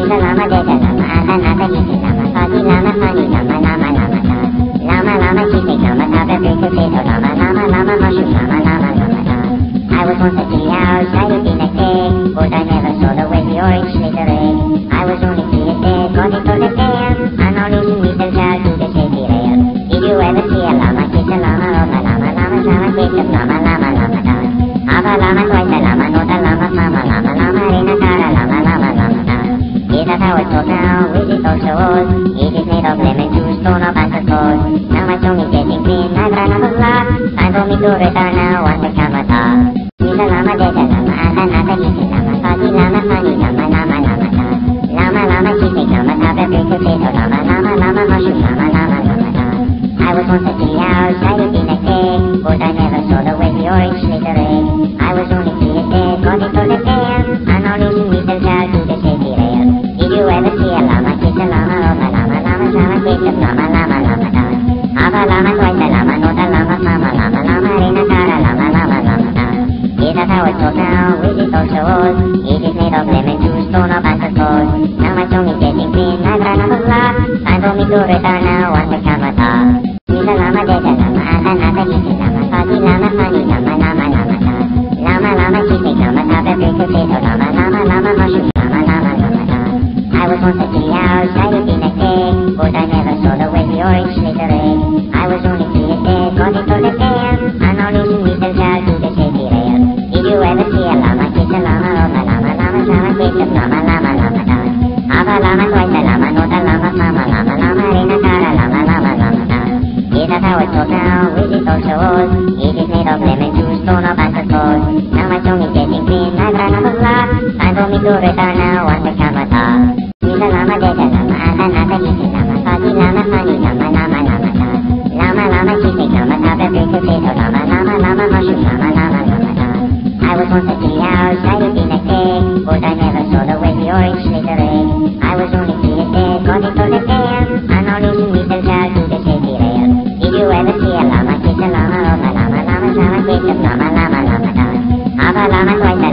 Lisa Lama Deda Lama Ada Nada Gigi Lama Fuzzy Lama Funny Lama Lama Lama Da Lama Lama Cheesecake Lama Tabe Big Potato Lama Lama Lama Mushroom Lama Lama Lama Da I was once a tea hour, shiny peanut egg, but I never saw the way the orange slithered egg. I was only 3 years dead, got it for the damn. And only some little child to the shaky rail. Did you ever see a llama kiss a llama? Oh, my llama, llama, llama, kiss a llama, llama, llama, da. Ava llama, twice a llama, not a llama, mama, llama, llama, rena, cara, llama, llama, llama, da. Is that how it's told now? Is it also old? It is made of lemon juice, torn up and cold. Now my tongue is getting clean, I've run out of luck. Time for me to return now, want to come at all. Lisa Lama Deda Lama Ada Nada Gigi Lama Fuzzy Lama Funny Lama Lama Lama Da Lama Lama Cheesecake Lama Tabe Big Potato Lama Lama Lama Mushroom Lama Lama Lama Da I was once a tea hour, shiny peanut egg, but I never saw the way the orange slithered egg. I was only 3 years dead, got it for the damn. And only some little child to the shaky rail. Did you ever see a llama kiss a llama? Oh, my llama, llama, llama, kiss a llama, llama, llama, da. Ava llama, twice a llama, not a llama, mama, llama, llama, rena, cara, llama, llama, llama, da. Is that how it's told now? Is it also old? It is made of lemon juice, torn up and cold. Now my tongue is getting clean, I've run out of luck. Time for me to return now, want to come at all. Lisa Lama Deda Lama Ada Nada Gigi Lama Fuzzy Lama Funny Lama Lama Lama Da Lama Lama Cheesecake Lama Tabe Big Potato Lama Lama Lama Mushroom Lama Lama Lama Da I was once a tea hour, shiny peanut egg, but I never saw the way the orange slithered egg. I was only 3 years dead, got it for the damn. And only some little child to the shaky rail. Did you ever see a llama kiss a llama? Oh, my llama, llama, llama, kiss a llama, llama, llama, da. Ava llama, twice a llama, not a llama, mama, llama, llama, rena, cara, llama, llama, llama, da. Is that how it's told now? Is it also old? It is made of lemon juice, torn up and cold. Now my tongue is getting clean, I've run out of luck. Time for me to return now, want to come at all. Lisa Lama Deda Lama Ada Nada Gigi Lama Fuzzy Lama Funny Lama Lama Lama Da Lama Lama Cheesecake Lama Tabe Big Potato Lama Lama Lama Mushroom Lama Lama Lama Da I was once a tea hour, shiny peanut egg, but I never saw the way the orange slithered egg. I was only 3 years dead, got it for the damn. And only some little child to the shaky rail. Did you ever see a llama kiss a llama? Oh, my llama, llama, llama, kiss a llama, llama, llama, da. Ava llama, twice